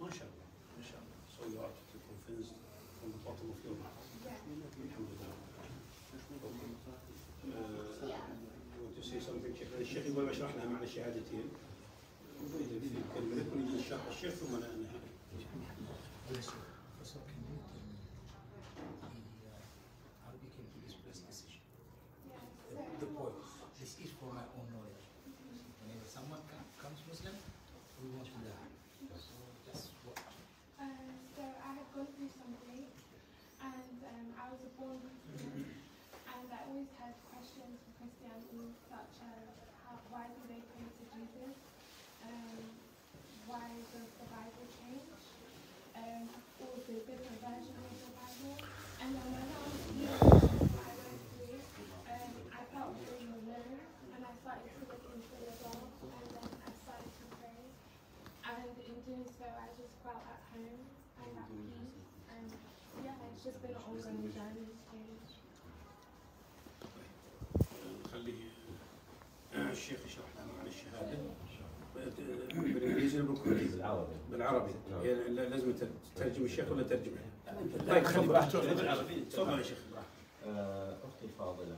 MashaAllah. MashaAllah. So you are convinced from the bottom of your heart. Yeah. Alhamdulillah. You want to say something, Sheikh? الشيخ يقول بشرح لها معنى الشهادتين. في كلمة نكون يجي الشرح الشيخ ثم ننهي. So can you tell me how we came to this press decision? The point. This is for my own knowledge. Whenever someone comes Muslim, we want to learn. So just what? So I had gone through something, and I was a born Christian, and I always had questions for Christianity, such as why do they pray to Jesus? Why does the Bible change? Or the different version of the Bible? And then when I was I went through it, I felt really alone, and I started to look into the Bible, and then I started to pray. And in doing so, I just felt at home and at peace. And yeah, it's just been an ongoing journey. خلي الشيخ يشرح لنا معنى الشهادة بالإنجليزي ولا بالكردي؟ بالعربي. بالعربي. لازم تترجم الشيخ ولا ترجمه؟ طيب خذ براحتك. بالعربي. تفضل يا شيخ. أختي الفاضلة،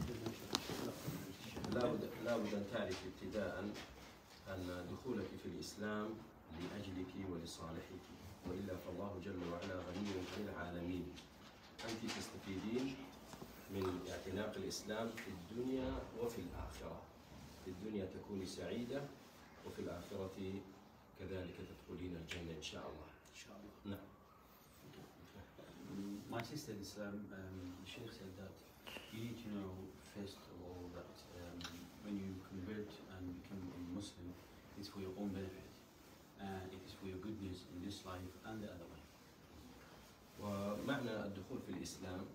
لا بد أن تعرف ابتداء أن دخولك في الإسلام لأجلك ولصالحك، وإلا فالله جل وعلا غني عن العالمين. أنت تستفيدين من اعتناق الإسلام في الدنيا وفي الآخرة. في الدنيا تكوني سعيدة، وفي الآخرة كذلك تدخلين الجنة إن شاء الله. إن شاء الله. نعم. My sister in Islam, the Sheikh said that you need to know first of all that when you convert and become a Muslim, it's for your own benefit, and it is for your goodness in this life and the other life. ومعنى الدخول في الإسلام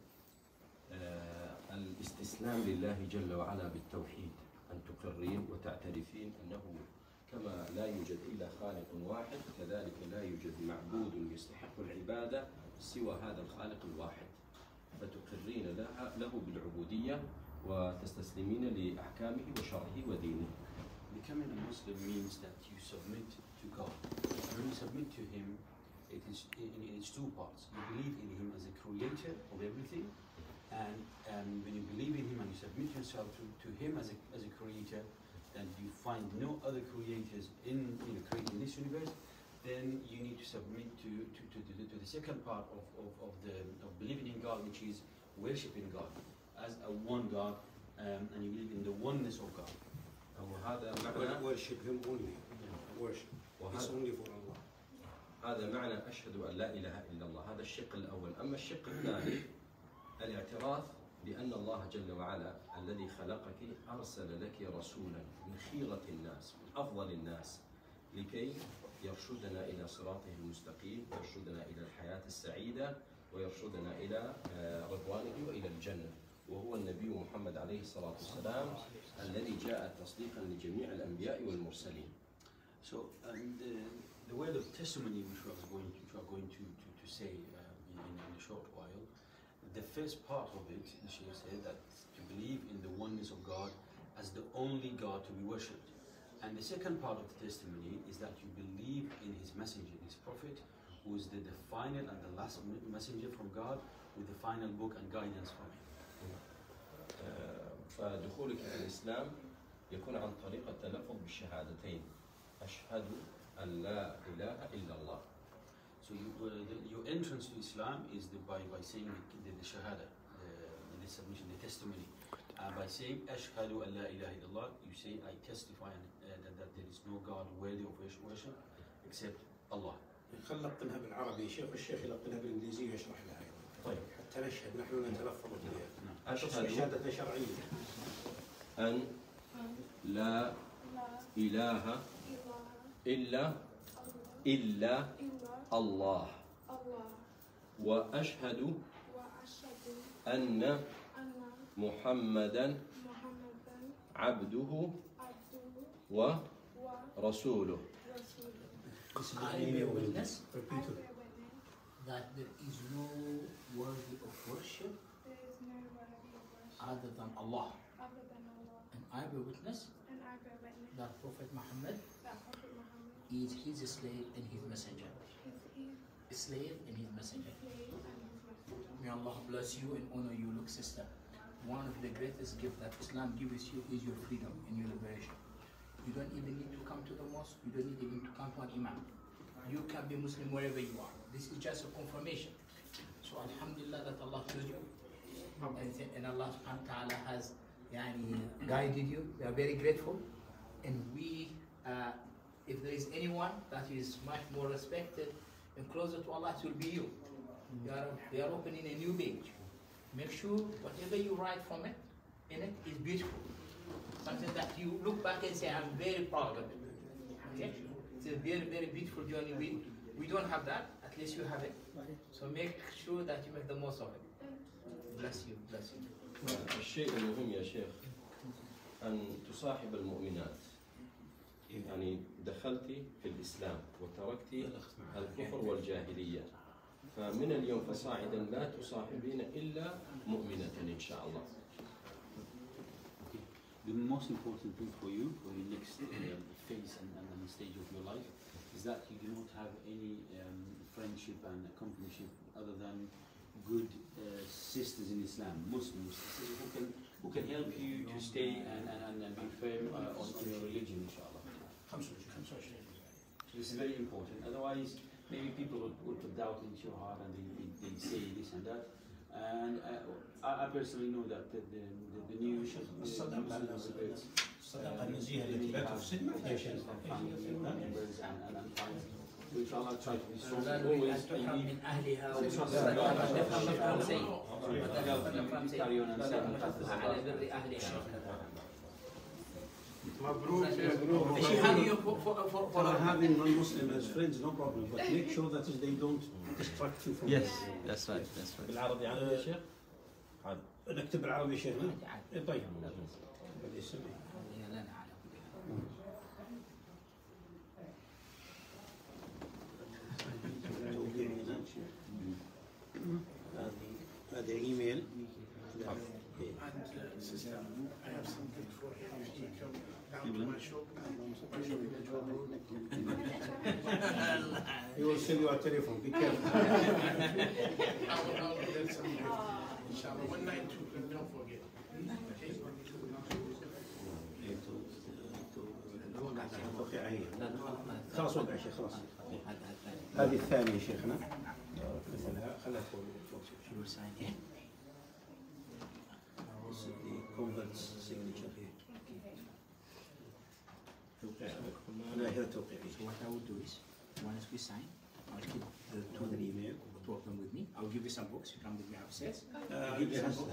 الاستسلام لله جل وعلا بالتوحيد، أن تقرين وتعترفين أنه كما لا يوجد إلا خالق واحد، كذلك لا يوجد معبود يستحق العبادة سوى هذا الخالق الواحد، فتقرين له بالعبودية وتستسلمين لأحكامه وشرعه ودينه. Becoming a Muslim means that you submit to God. When you submit to Him, it is in its two parts. You believe in Him as a creator of everything, and when you believe in Him and you submit yourself to Him as a creator, and you find no other creators in creating this universe, then you need to submit to the second part of believing in God, which is worshiping God as a one God, and you believe in the oneness of God. وهذا معنى worship him only. Worship. It's only for Allah. هذا معنى أشهد أن لا إله إلا الله. هذا الشق الأول. أما الشق الثاني الاعتراف بأن الله جل وعلا الذي خلقك أرسل لك رسولا من خيرة الناس، من أفضل الناس، لكي يرشدنا إلى صراطه المستقيم، ويرشدنا إلى الحياة السعيدة، ويرشدنا إلى رضوانه وإلى الجنة، وهو النبي محمد عليه الصلاة والسلام الذي جاء تصديقا لجميع الأنبياء والمرسلين. So the word of testimony which we are going to say in a short while, the first part of it, the Shaykh said that to believe in the oneness of God as the only God to be worshipped. And the second part of the testimony is that you believe in His messenger, His prophet, who is the final and the last messenger from God with the final book and guidance from Him. فدخولك في الإسلام يكون عن طريق التلفظ بالشهادتين، أشهد أن لا إله إلا الله. So your entrance to Islam is by saying the shahada, the submission, the testimony. By saying Ashhadu an la ilaha illallah, you say I testify that there is no God worthy of worship except Allah. خل نلقنها بالعربي، الشيخ يلقنها بالإنجليزية ويشرح لها أيضا. طيب. حتى نشهد نحن نتلفظ بها. أشهد شهادة شرعية. أن لا إله إلا الله، وأشهد أن محمدا عبده ورسوله. I bear witness that there is no worthy of worship other than Allah. And I bear witness that Prophet Muhammad is his slave and his messenger. A slave and his messenger. May Allah bless you and honor you. Look, sister, one of the greatest gifts that Islam gives you is your freedom and your liberation. You don't even need to come to the mosque. You don't need even to come to an imam. You can be Muslim wherever you are. This is just a confirmation. So alhamdulillah that Allah chose you. And Allah subhanahu wa ta'ala has guided you. We are very grateful. And we, if there is anyone that is much more respected and closer to Allah, it will be you. We are opening a new page. Make sure whatever you write from it, in it is beautiful. Something that you look back and say, I'm very proud of it. Okay? It's a very, very beautiful journey. We don't have that, at least you have it. So make sure that you make the most of it. Bless you, bless you. الشيء المهم يا شيخ أن تصاحب المؤمنات. يعني دخلتي في الإسلام وتركتي الكفر والجاهلية. فمن اليوم فصاعدا لا تصاحبين إلا مؤمنة إن شاء الله. The most important thing for you, for your next phase and stage of your life, is that you do not have any friendship and companionship other than good sisters in Islam, Muslims, who can help you to stay and be firm on your religion, inshallah. So this is very important. Otherwise, maybe people will put doubt into your heart and they say this and that. And I personally know that the new Muslims الصداقة النزيهة التي لا تفسد ما فيها شيء. members and friends. So inshallah try to be strong. Always من أهلها carry on and say على بر أهلها. مبروك for having non-Muslim as friends, no problem, but make sure that they don't distract you from Yes, that's right, that's right. بالعربي عادي يا شيخ؟ عادي. نكتب بالعربي يا شيخنا؟ طيب. هذا ايميل. I have something for him. He come down to my shop. My shop in the job road. He will sell you a telephone. Be careful. I will get some. Inshallah, 192. Don't forget. خلاص وضع يا شيخ خلاص. هذه الثانية يا شيخنا. خلها فوق converts signature. لا هذا توقيع. So what I will do is, once we sign, I'll keep the two of them with me. I'll give you some books. You come with me upstairs. Give you some books.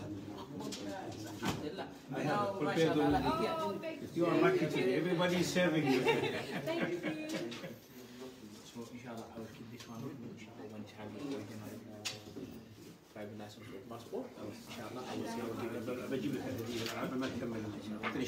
I have prepared them. If you are marketing, everybody is serving you. Thank you. So inshallah, I will keep this one with me. Inshallah, when it's having original driving license or passport, inshallah, I will see how to give it. بجيب لك هذه قبل ما تكمل. ليش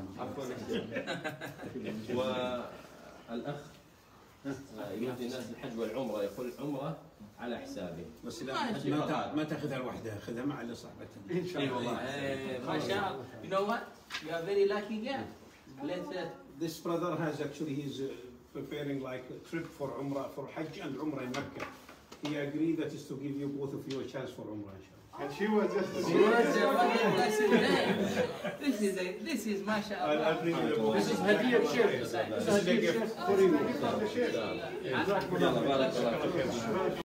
والأخ يهدي الناس الحج والعمرة، يقول عمرة على حسابي. بس لا ما تاخذها لوحدها، خذها مع اللي صاحبتها. إن شاء الله. ما شاء الله. You know what? You are very lucky girl. Let's. This brother has actually he's preparing like a trip for Umrah, for Hajj and Umrah in Mecca. He agreed that is to give you both of you a chance for Umrah. And she was just. This is mashallah. This is Hadiya Chef. This is Hadiya Chef for you.